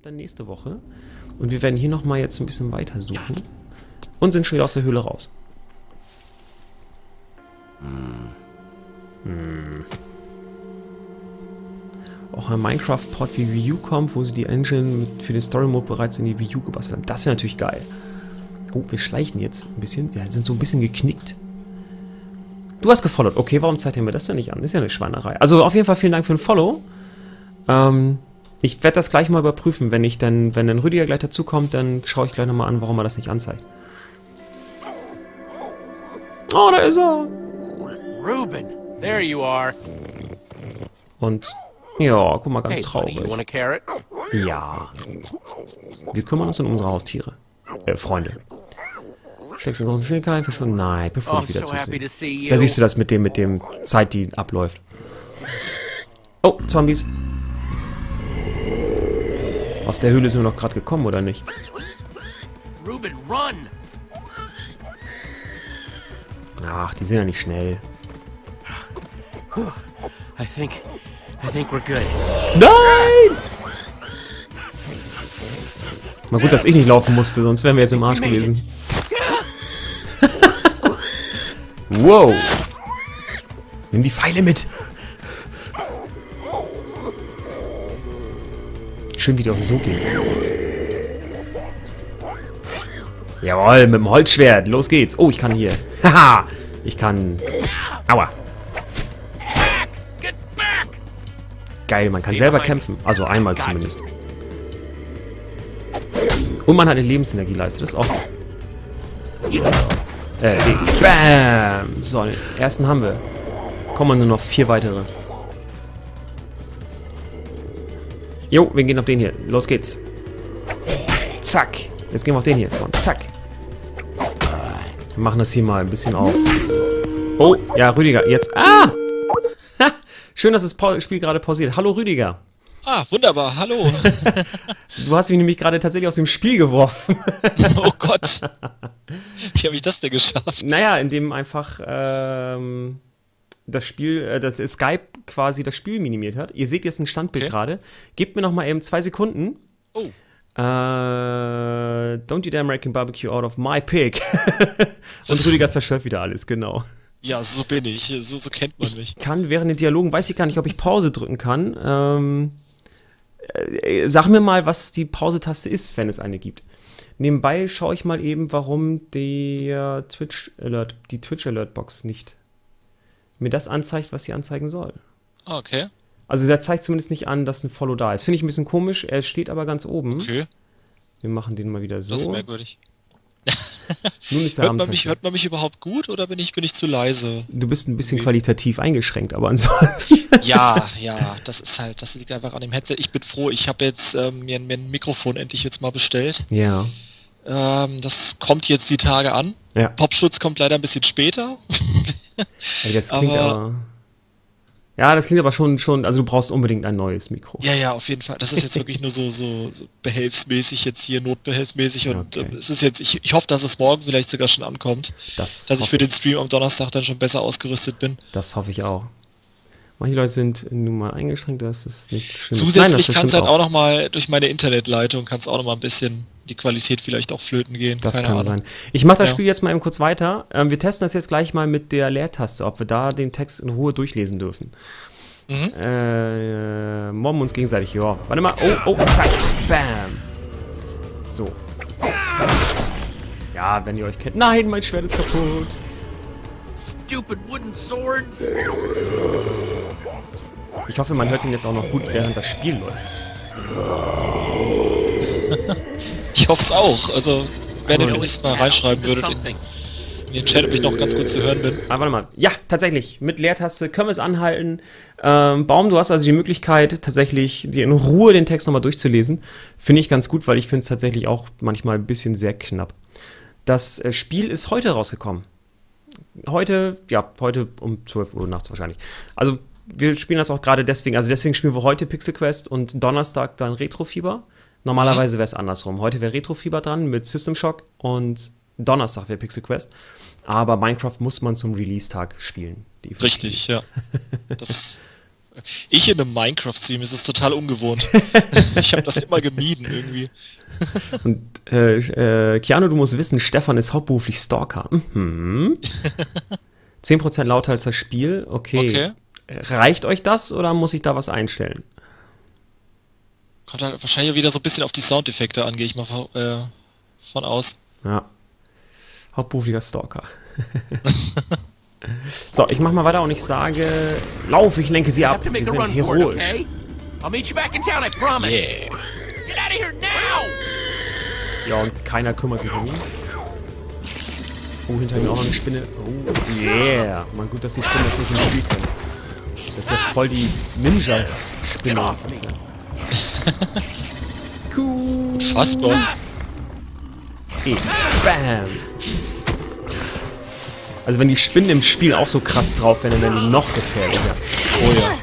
kommt dann nächste Woche. Und wir werden hier nochmal jetzt ein bisschen weiter suchen. Und sind schon wieder aus der Höhle raus. Auch ein Minecraft-Port wie Wii U kommt, wo sie die Engine für den Story-Mode bereits in die Wii U gebastelt haben. Das wäre natürlich geil. Oh, wir schleichen jetzt ein bisschen. Wir sind so ein bisschen geknickt. Du hast gefollowt. Okay, warum zeigt ihr mir das denn nicht an? Ist ja eine Schweinerei. Also auf jeden Fall vielen Dank für den Follow. Ich werde das gleich mal überprüfen. Wenn dann Rüdiger gleich dazukommt, dann schaue ich gleich nochmal an, warum er das nicht anzeigt. Oh, da ist er. Ruben, there you are. Und ja, guck mal, ganz Hey, traurig. buddy, you want a carrot? Ja. Wir kümmern uns um unsere Haustiere. Freunde. Steckst du in großen Schwierigkeiten? Verschwunden? Nein, bevor ich wieder so zu happy to sehen. see you. Da siehst du das mit dem Zeit, die abläuft. Oh, Zombies. Aus der Höhle sind wir doch gerade gekommen, oder nicht? Ruben, run! Ach, die sind ja nicht schnell. I think we're good. Nein! Mal gut, dass ich nicht laufen musste, sonst wären wir jetzt im Arsch gewesen. Wow! Nimm die Pfeile mit! Schön, wie die auch so gehen. Jawohl, mit dem Holzschwert. Los geht's. Oh, ich kann hier. Haha! Ich kann... Aua! Geil, man kann selber kämpfen. Also einmal zumindest. Und man hat eine Lebensenergieleiste. Das ist auch... Bam! So, den ersten haben wir. Kommen nur noch 4 weitere. Jo, wir gehen auf den hier. Los geht's. Zack. Jetzt gehen wir auf den hier. Und zack. Wir machen das hier mal ein bisschen auf. Oh, ja, Rüdiger. Jetzt... Ah! Schön, dass das Spiel gerade pausiert. Hallo, Rüdiger. Ah, wunderbar. Hallo. Du hast mich nämlich gerade tatsächlich aus dem Spiel geworfen. Oh Gott. Wie habe ich das denn geschafft? Naja, indem einfach das Spiel, das Skype quasi das Spiel minimiert hat. Ihr seht jetzt ein Standbild gerade. Gebt mir noch mal eben 2 Sekunden. Oh. Don't you dare American Barbecue out of my pig. Und Rüdiger zerstört wieder alles, genau. Ja, so bin ich. So kennt man mich. Ich kann während den Dialogen, weiß ich gar nicht, ob ich Pause drücken kann. Sag mir mal, was die Pause-Taste ist, wenn es eine gibt. Nebenbei schaue ich mal eben, warum die Twitch-Alert-Box nicht mir das anzeigt, was sie anzeigen soll. Okay. Also der zeigt zumindest nicht an, dass ein Follow da ist. Finde ich ein bisschen komisch. Er steht aber ganz oben. Okay. Wir machen den mal wieder so. Das ist merkwürdig. Nun ist der hört man mich überhaupt gut oder bin ich zu leise? Du bist ein bisschen qualitativ eingeschränkt, aber ansonsten... Ja, das liegt einfach an dem Headset. Ich bin froh, ich habe jetzt mir ein Mikrofon endlich jetzt mal bestellt. Ja. Das kommt jetzt die Tage an. Ja. Popschutz kommt leider ein bisschen später. Ey, das klingt aber... Ja, das klingt aber schon, also du brauchst unbedingt ein neues Mikro. Ja, auf jeden Fall. Das ist jetzt wirklich nur so behelfsmäßig jetzt hier, notbehelfsmäßig und es ist jetzt, ich hoffe, dass es morgen vielleicht sogar schon ankommt. Dass ich für den Stream am Donnerstag dann schon besser ausgerüstet bin. Das hoffe ich auch. Manche Leute sind nun mal eingeschränkt, das ist nicht schlimm. Zusätzlich kann es halt auch noch mal durch meine Internetleitung kann es auch noch mal ein bisschen die Qualität vielleicht auch flöten gehen. Das kann sein. Ich mache das Spiel jetzt mal eben kurz weiter. Wir testen das jetzt gleich mal mit der Leertaste, ob wir da den Text in Ruhe durchlesen dürfen. Mobben uns gegenseitig. Ja. Warte mal. Oh, zack. Bam. So. Ja, wenn ihr euch kennt. Nein, mein Schwert ist kaputt. Stupid wooden swords. Ich hoffe, man hört ihn jetzt auch noch gut, während das Spiel läuft. Ich hoffe es auch. Also, wenn ihr noch nichts mal reinschreiben würdet in den Chat, ob ich noch ganz gut zu hören bin. Aber warte mal. Ja, tatsächlich. Mit Leertaste können wir es anhalten. Baum, du hast also die Möglichkeit, tatsächlich dir in Ruhe den Text nochmal durchzulesen. Finde ich ganz gut, weil ich finde es tatsächlich auch manchmal ein bisschen sehr knapp. Das Spiel ist heute rausgekommen. Heute um 12 Uhr nachts wahrscheinlich. Also, wir spielen das auch gerade deswegen. Also, deswegen spielen wir heute Pixel Quest und Donnerstag dann Retrofieber. Normalerweise wäre es andersrum. Heute wäre Retrofieber dran mit System Shock und Donnerstag wäre Pixel Quest. Aber Minecraft muss man zum Release-Tag spielen. Richtig, ja. Das Ich in einem Minecraft-Stream, ist es total ungewohnt. Ich habe das immer gemieden irgendwie. Und Keanu, du musst wissen, Stefan ist hauptberuflich Stalker. 10% lauter als das Spiel. Okay. Reicht euch das oder muss ich da was einstellen? Kommt halt wahrscheinlich wieder so ein bisschen auf die Soundeffekte an, gehe ich mal von aus. Ja. Hauptberuflicher Stalker. So, ich mach mal weiter und ich sage, lauf, ich lenke sie ab. Wir sind heroisch. I'll meet you back in town, I promise. Yeah. Get out of here now! Ja, und keiner kümmert sich um ihn. Oh, hinter mir auch noch eine Spinne. Oh, yeah. Mal gut, dass die Spinne das nicht im Spiel können. Das ist ja voll die Ninja-Spinne. Cool. Fassbar. Bam. Also wenn die Spinnen im Spiel auch so krass drauf wären, dann wären die noch gefährlicher. Oh ja.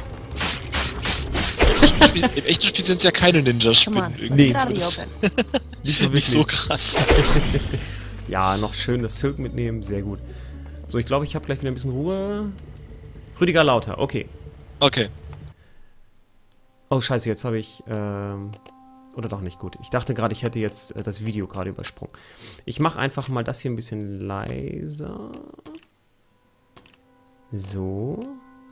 Im echten Spiel sind es ja keine Ninja-Spinnen irgendwie. Nee, Nicht so krass. Ja, noch schön das Silk mitnehmen, sehr gut. So, ich glaube, ich habe gleich wieder ein bisschen Ruhe. Rüdiger Lauter, okay. Okay. Oh, scheiße, jetzt habe ich, oder doch nicht gut. Ich dachte gerade, ich hätte jetzt das Video gerade übersprungen. Ich mache einfach mal das hier ein bisschen leiser. So.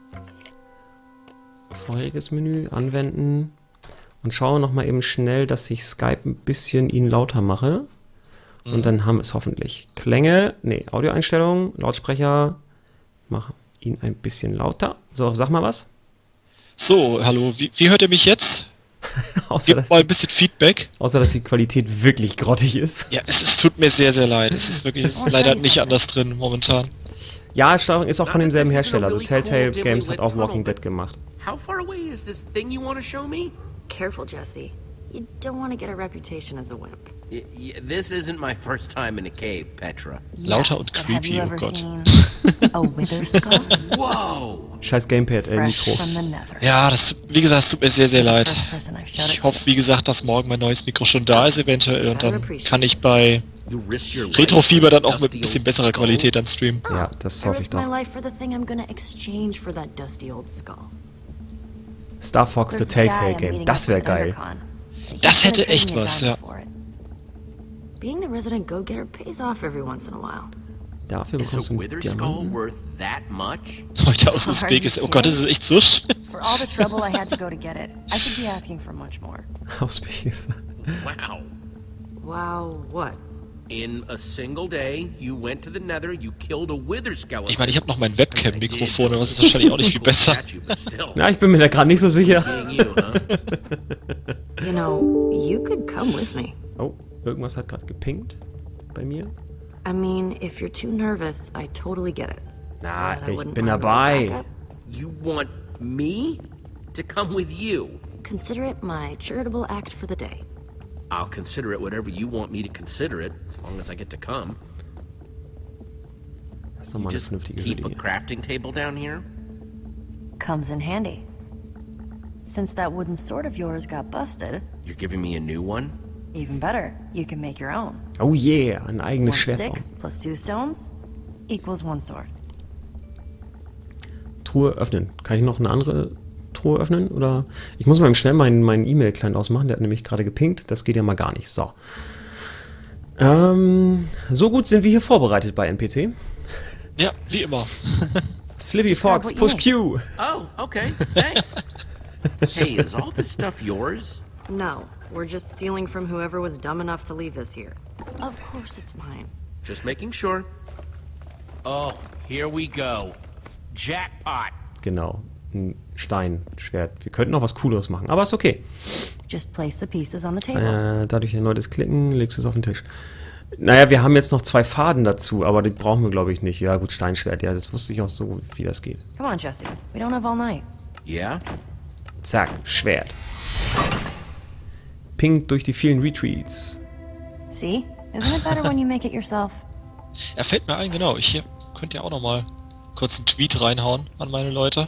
Vorheriges Menü, anwenden. Und schaue nochmal eben schnell, dass ich Skype ein bisschen ihn lauter mache. Und dann haben wir es hoffentlich. Klänge, nee, Audioeinstellungen, Lautsprecher. Mache ihn ein bisschen lauter. So, sag mal was. So, hallo, wie hört ihr mich jetzt? Gebt mal ein bisschen Feedback. Außer, dass die Qualität wirklich grottig ist. Ja, es tut mir sehr, sehr leid. Es ist wirklich leider nicht anders drin momentan. Ja, Steuerung ist auch von demselben Hersteller. Also Telltale Games hat auch Walking Dead gemacht. How far away is this thing you want to show me? Careful, Jesse. You don't want to get a reputation as a wimp. This isn't my first time in a cave, Petra. Lauter und creepy, oh Gott. A wither skull? Whoa! Scheiß Gamepad, Fresh Mikro. from the nether. Ja, wie gesagt, es tut mir sehr, sehr leid. First person I've showed it Ich to. hoffe, wie gesagt, dass morgen mein neues Mikro schon da ist eventuell und dann kann ich bei You risked your life Retrofieber dann auch for mit dusty ein bisschen old besserer skull? Qualität dann streamen. Ja, das I hoffe ich risk my doch. life for the thing I'm gonna exchange for that dusty old skull. Star Fox The There's a guy Telltale I'm Game. meeting Das up wäre at geil. Undercon. He's Das gonna hätte trade echt me a was, diamond ja. for it. Being the resident go-getter pays off every once in a while. Dafür Is bekommst a du wither einen skull Diamanten. worth that much? Heute aus Usbekistan. Oh Gott, das ist echt so schlimm. For all the trouble I had to go to get it, I should be asking for much more. Aus Usbekistan. Wow. Wow, what? In a single day, you went to the nether, you killed a wither skeleton. Ich meine, ich habe noch mein Webcam-Mikrofon, aber das ist wahrscheinlich auch nicht viel besser. Na, ich bin mir da gerade nicht so sicher. Being you, huh? You know, you could come with me. Oh, irgendwas hat gerade gepinkt bei mir. I mean, if you're too nervous, I totally get it. Na, But I ich wouldn't bin mind a little dabei. backup. You want me to come with you? Consider it my charitable act for the day. I'll consider it whatever you want me to consider it, as long as I get to come. Das ist doch You mal eine just vernünftige keep Hütte a hier. crafting table down here? Comes in handy. Since that wooden sword of yours got busted, You're giving me a new one? even better, you can make your own. Oh yeah, ein eigenes One Schwert stick bauen. plus 2 stones equals 1 sword. Truhe öffnen. Kann ich noch eine andere Truhe öffnen? Oder ich muss mal eben schnell meinen E-Mail-Client ausmachen. Der hat nämlich gerade gepinkt. Das geht ja mal gar nicht. So. So gut sind wir hier vorbereitet bei NPC. Ja, wie immer. Slippy Fox, what you push Q. Oh, okay, thanks. Hey, is all this stuff yours? No, we're just stealing from whoever was dumb enough to leave this here. Of course it's mine. Just making sure. Oh, here we go. Jackpot. Genau. Ein Steinschwert. Wir könnten noch was Cooleres machen, aber ist okay. Just place the pieces on the table. Dadurch erneutes Klicken, legst du es auf den Tisch. Naja, wir haben jetzt noch 2 Faden dazu, aber die brauchen wir, glaube ich, nicht. Ja, gut, Steinschwert, ja, das wusste ich auch so, wie das geht. Come on, Jesse. We don't have all night. Yeah? Zack, Schwert. Pinkt durch die vielen Retweets. See? Isn't it better when you make it yourself? Ja, fällt mir ein, genau. Ich könnte ja auch noch mal kurz einen Tweet reinhauen an meine Leute.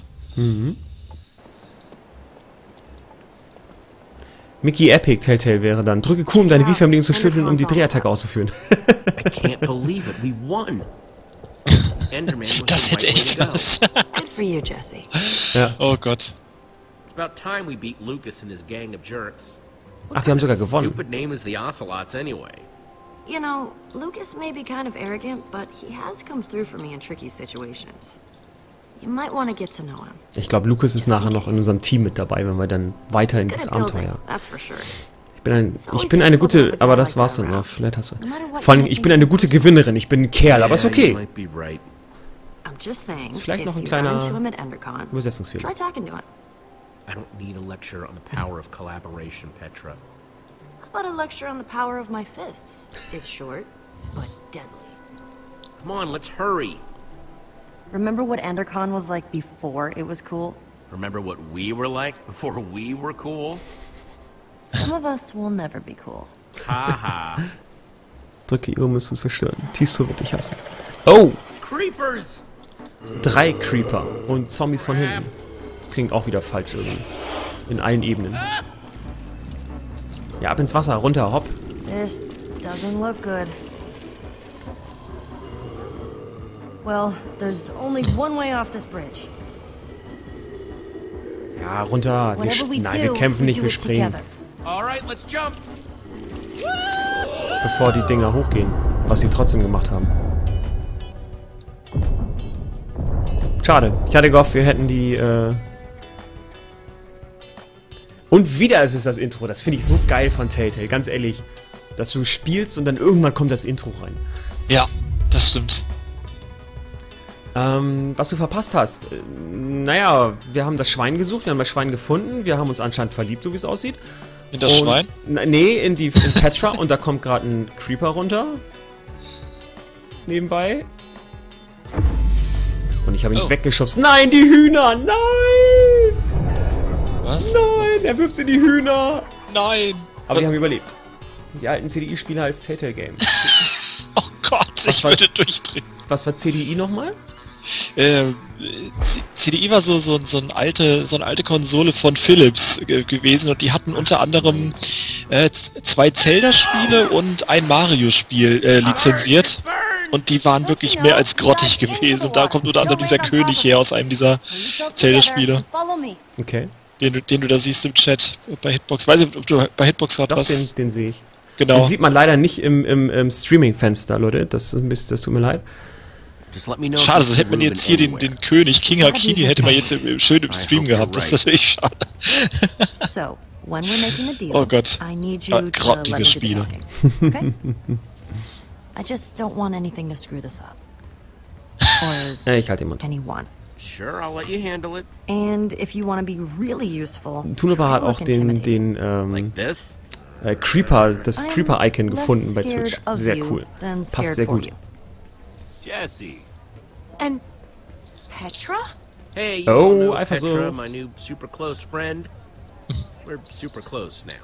Mickey Epic Telltale wäre dann. Drücke Q, um deine Wii-Familie zu schütteln, um die Drehattacke auszuführen. I can't believe it. We won. Enderman was Das the hätte right way echt to go. was. Good for you, Jesse. Oh Gott. about time we beat Lucas and his gang of jerks. Ach, wir haben sogar gewonnen. Stupid name is the Ocelots anyway. You know, Lucas may be kind of arrogant, but he has come through for me in tricky situations. You might want to get to know him. Ich glaube, Lucas ist nachher noch in unserem Team mit dabei, wenn wir dann weiter in das Abenteuer. That's for sure. Ich bin eine gute, aber das war's dann. Ja, vielleicht hast du. Vor allem, ich bin eine gute Gewinnerin. Ich bin ein Kerl, aber ist okay. Vielleicht noch ein kleiner Übersetzungsfehler. I don't need a lecture on the power of collaboration, Petra. How about a lecture on the power of my fists? It's short, but deadly. Come on, let's hurry. Remember what Endercon was like before it was cool? Remember what we were like before we were cool? Some of us will never be cool. Haha. Drücke I, um es zu zerstören. Tiso wird dich hassen. Oh! Creepers! 3 Creeper und Zombies von hinten. Das klingt auch wieder falsch irgendwie. In allen Ebenen. Ja, ab ins Wasser, runter, hopp. This doesn't look good. Well, there's only one way off this bridge. Ja, runter. Nein, wir kämpfen nicht, wir springen. Alright, let's jump. Bevor die Dinger hochgehen. Was sie trotzdem gemacht haben. Schade. Ich hatte gehofft, wir hätten die, Und wieder ist es das Intro. Das finde ich so geil von Telltale, ganz ehrlich. Dass du spielst und dann irgendwann kommt das Intro rein. Ja, das stimmt. Was du verpasst hast. Naja, wir haben das Schwein gesucht, wir haben das Schwein gefunden, wir haben uns anscheinend verliebt, so wie es aussieht. In das Schwein? Nee, in Petra und da kommt gerade ein Creeper runter. Nebenbei. Und ich habe ihn weggeschubst. Nein, die Hühner! Nein! Was? Nein, er wirft sie in die Hühner! Nein! Aber wir haben überlebt. Die alten CDI-Spieler als Telltale-Games. Oh Gott, ich würde durchdrehen. Was war CDI nochmal? CDI war so eine alte Konsole von Philips gewesen und die hatten unter anderem 2 Zelda-Spiele und ein Mario-Spiel lizenziert. Und die waren wirklich mehr als grottig gewesen. Und da kommt unter anderem dieser König her aus einem dieser Zelda-Spiele. Okay. Den du da siehst im Chat bei Hitbox. Weiß nicht, ob du bei Hitbox gerade was... Den sehe ich. Genau. Den sieht man leider nicht im Streaming-Fenster, Leute. Das tut mir leid. Schade, so hätte man jetzt hier den König, King Hakini, hätte man jetzt schön im Stream gehabt. Das ist natürlich schade. Oh Gott. Grottige Spiele. I just don't want anything to screw this up. Ich halte den Mund. Anyone. Sure, I'll let you handle it. And if you want to be really useful, Tunoba hat auch Like this? Creeper, das Creeper-Icon gefunden bei Twitch. Sehr cool. Passt sehr gut. Jesse. And Petra? Hey, you don't know Petra, versucht. my new super close friend. We're super close now.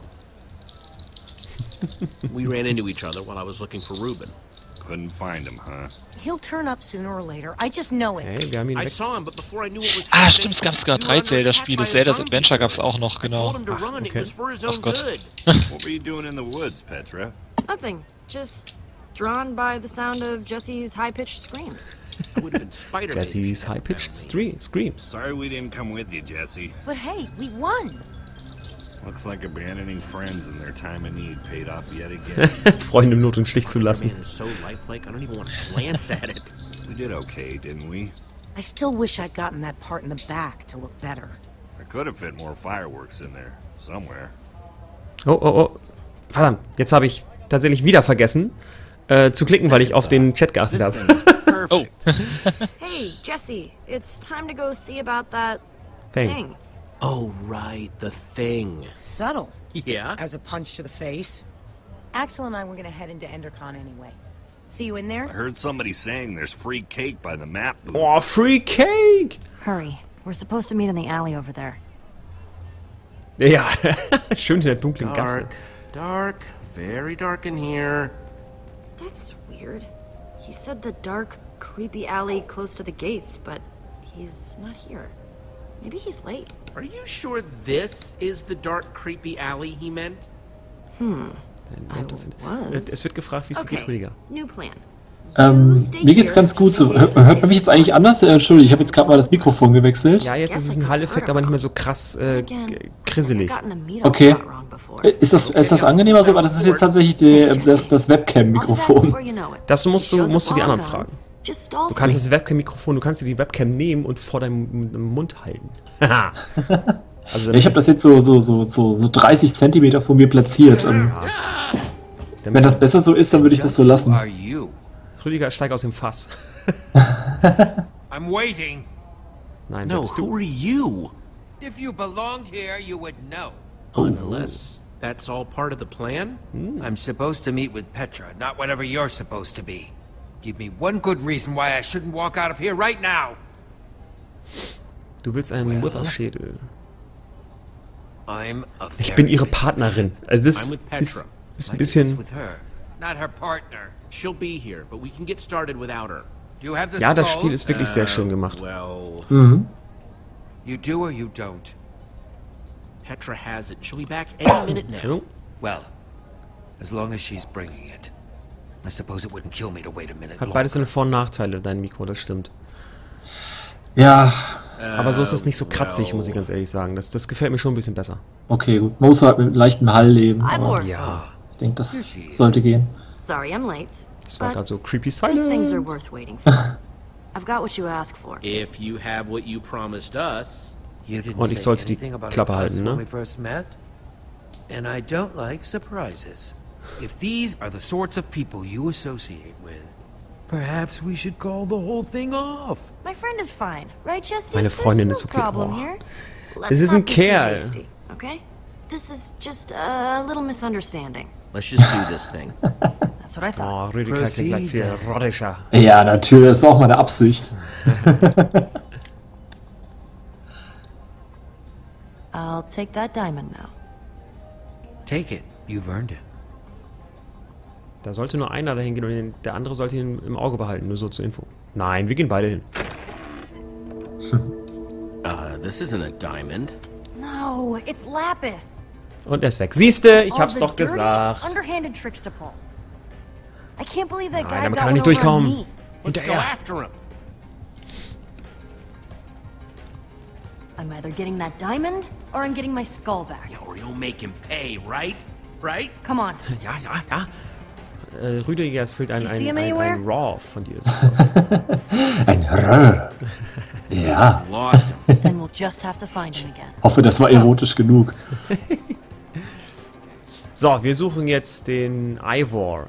We ran into each other while I was looking for Ruben. Couldn't find him, huh? He'll turn up sooner or later. I just know it. Hey, wir haben ihn I weg. saw him, but before I knew what was Ah, stimmt, es gab sogar 3 Zelda-Spiele. Zelda's Adventure gab's auch noch, genau. Told him to run. It was for his own Ach Gott. good. What were you doing in the woods, Petra? Nothing. Just drawn by the sound of Jesse's high-pitched screams. I would have been Spider-Man. Jesse's high-pitched screams. Sorry we didn't come with you, Jesse. But hey, we won. Looks like abandoning friends in their time of need paid off yet again. Freunde im Not im Stich zu lassen. Man is so lifelike, I don't even want to glance at it. We did okay, didn't we? I still wish I'd gotten that part in the back to look better. I could have fit more fireworks in there, somewhere. Oh. Verdammt, jetzt habe ich tatsächlich wieder vergessen zu klicken, weil ich auf den Chat geachtet habe. Oh. Hey, Jesse, it's time to go see about that Thing. thing. Oh, right, the thing. Subtle. Yeah? As a punch to the face. Axel and I were gonna head into Endercon anyway. See you in I there? heard somebody saying there's free cake by the map booth. Oh, free cake! Hurry. We're supposed to meet in the alley over there. Ja, schön in der dunklen Gasse. Dark, very dark in here. That's weird. He said the dark, creepy alley close to the gates, but he's not here. Maybe he's late. Are you sure this is the dark, creepy alley he meant? I was. Es wird gefragt, wie es geht, Okay, Rüdiger. new plan. Mir geht's ganz gut. So, hört man mich jetzt eigentlich anders? Entschuldigung, ich habe jetzt gerade mal das Mikrofon gewechselt. Ja, jetzt ist es ein Hall-Effekt, aber nicht mehr so krass krisselig. Okay. Ist das angenehmer so? Aber das ist jetzt tatsächlich das Webcam-Mikrofon. Das musst du die anderen fragen. Du kannst das Webcam-Mikrofon, du kannst dir die Webcam nehmen und vor deinem Mund halten. Also, ich habe das jetzt so 30 Zentimeter vor mir platziert. Wenn das besser so ist, dann würde ich das so lassen. Rüdiger, steig aus dem Fass. I'm waiting. Nein, No, bist who du. are you? If you belonged here, you would know. Unless that's all part of the plan? I'm supposed to meet with Petra, not whatever you're supposed to be. Give me one good reason why I shouldn't walk out of here right now. Du willst einen Wither-Schädel. I'm a Ich bin ihre Partnerin. Also das I'm with Petra. ist ein bisschen... with her, not her partner. She'll be here, but we can get started without her. Do you have the Ja, das skull? Spiel ist wirklich sehr schön gemacht. Well, You do or you don't? Petra has it. She'll be back any minute now. So. Well, as long as she's bringing it. I suppose it wouldn't kill me to wait a minute Hat beides seine Vor- und Nachteile, dein Mikro, das stimmt. Ja, Aber so ist es nicht so kratzig, muss ich ganz ehrlich sagen. Das gefällt mir schon ein bisschen besser. okay, gut. Man muss halt mit leichtem Hall leben. Aber Ja, ich denke, das sollte gehen. Sorry I'm late. das war But gerade so creepy I think things are silence. worth waiting for. I've got what you asked for. If you have what you promised us, You didn't Und ich say sollte die anything about Klappe us halten, when ne? we first met. And I don't like surprises. If these are the sorts of people you associate with, perhaps we should call the whole thing off. My friend is fine, right, Jesse? Meine Freundin There's ist no okay. problem Oh. here. Es ist not ein be too Kerl. hasty, okay? This is just a little misunderstanding. let's just do this thing. That's what I thought. Oh, Rüdiger klingt gleich viel erotischer. Ja, natürlich, das war auch meine Absicht. I'll take that diamond now. Take it. You've earned it. Da sollte nur einer dahin gehen und der andere sollte ihn im Auge behalten, nur so zur Info. Nein, wir gehen beide hin. This isn't a diamond. No, it's Lapis. Und er ist weg. Siehste, ich Oh, hab's the doch dirty, gesagt. Underhanded tricks to pull. I can't believe that Nein, guy damit got kann er one nicht over on durchkommen. me. Let's go Hinterher. after him. I'm either getting that diamond or I'm getting my skull back. Or you'll make him pay, right? Right? Come on. Ja, ja, ja. Rüdiger, es fehlt ein Did you see him anywhere? Raw von dir. So ist das. Ein Rrrr. Ja, Lost him. Then we'll just have to find him again. hoffe, das war erotisch genug. So, wir suchen jetzt den Ivor.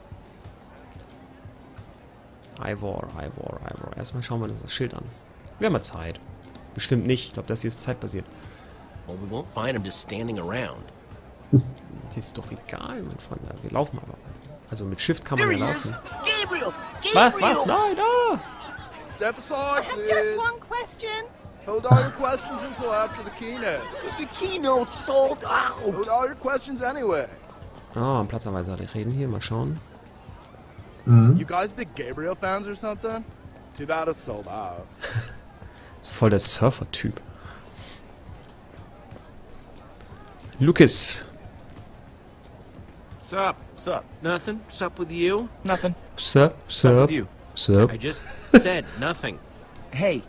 Ivor. Erstmal schauen wir uns das Schild an. Wir haben ja Zeit. Bestimmt nicht. Ich glaube, das hier ist zeitbasiert. Well, we won't find him just standing around. Das ist doch egal, mein Freund. Wir laufen aber. Also mit Shift kann man ja laufen. Gabriel! Was? Nein, da! Step aside, I have please. just one question. Hold all your questions until after the keynote. The keynote sold out. Hold all your questions anyway. Ah, ein Platzanweiser. Die reden hier. Mal schauen. You guys big Gabriel fans or something? Too bad it's sold out. Ist voll der Surfer-Typ. Lucas. Sup? Sup? Nothing? Sup with you? Nothing. Sup? With you? Sup? I just said nothing. Hey,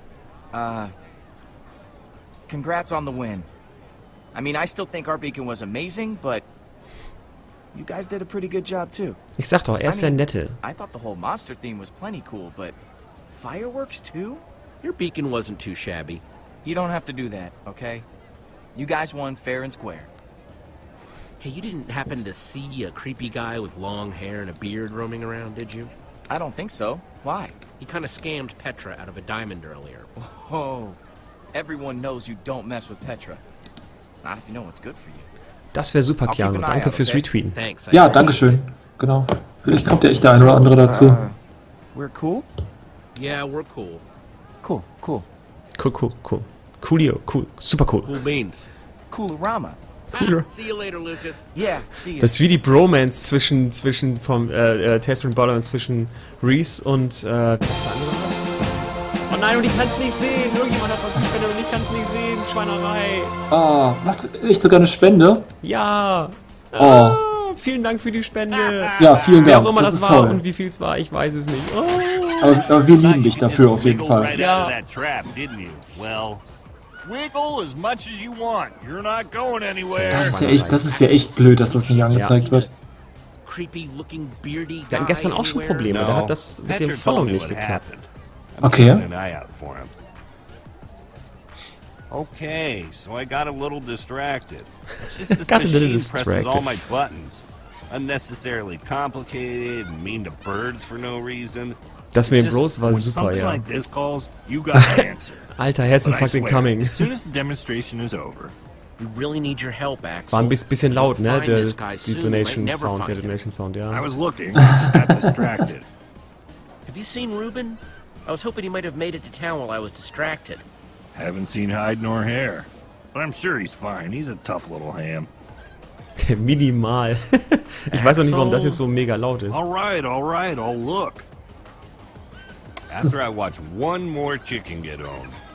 congrats on the win. I mean, I still think our beacon was amazing, but you guys did a pretty good job too. Ich sag doch, er ist der Nette. I thought the whole monster theme was plenty cool, but fireworks too? Your beacon wasn't too shabby. You don't have to do that, okay? You guys won fair and square. Hey, you didn't happen to see a creepy guy with long hair and a beard roaming around, did you? I don't think so. Why? He kind of scammed Petra out of a diamond earlier. Oh, everyone knows you don't mess with Petra. Not if you know what's good for you. Das wäre super, I'll keep Keanu. an eye Danke out, fürs okay? Retweeten. Thanks. I Ja, appreciate dankeschön. Genau. Vielleicht kommt ja echt der eine oder andere dazu. We're cool? it. Yeah, we're cool. Cool. Cool. Coolio. Cool. Super cool. Cool beans. Coolorama. Cooler. See you later, Lucas. Yeah, see you. Das ist wie die Bromance zwischen vom Tales from Borderlands zwischen Reese und wie heißt der andere? Oh nein, und ich kann's nicht sehen. Irgendjemand hat was gespendet und ich kann's nicht sehen. Schweinerei. Ah, was? Echt sogar eine Spende? Ja. Oh. vielen Dank für die Spende. Ja, vielen Wer Dank. auch immer das ist war toll. und wie viel es war, ich weiß es nicht. Oh. Aber wir lieben dich dafür auf jeden Fall. Right out of that trap, didn't you? Well, wiggle as much as you want. You're not going anywhere. Das ist ja echt blöd, dass das nicht angezeigt wird. Creepy looking beardy Wir hatten gestern auch schon Probleme, da hat das mit dem Follow nicht geklappt. Okay. Okay, so I got a little distracted. It's just this Got a little machine presses all distracted. my buttons. Unnecessarily complicated and mean to birds for no reason. Das mit dem It's Bros just, war when super, something ja. like this calls, you gotta answer. Alter, But I Herzinfarkt swear, incoming. as soon as the demonstration is over, We really need your help, Axel. War ein bisschen laut, ne? Find Der, this guy die soon. Donation Might never Sound, der find him. Donation Sound, I ja. was looking, I just got distracted. Have you seen Ruben? I was hoping he might have made it to town while I was distracted. Haven't seen hide nor hair. But I'm sure he's fine. He's a tough little ham. Minimal. Ich weiß auch nicht, warum das jetzt so mega laut ist. Alright, I'll look. After I watch one more chicken get owned,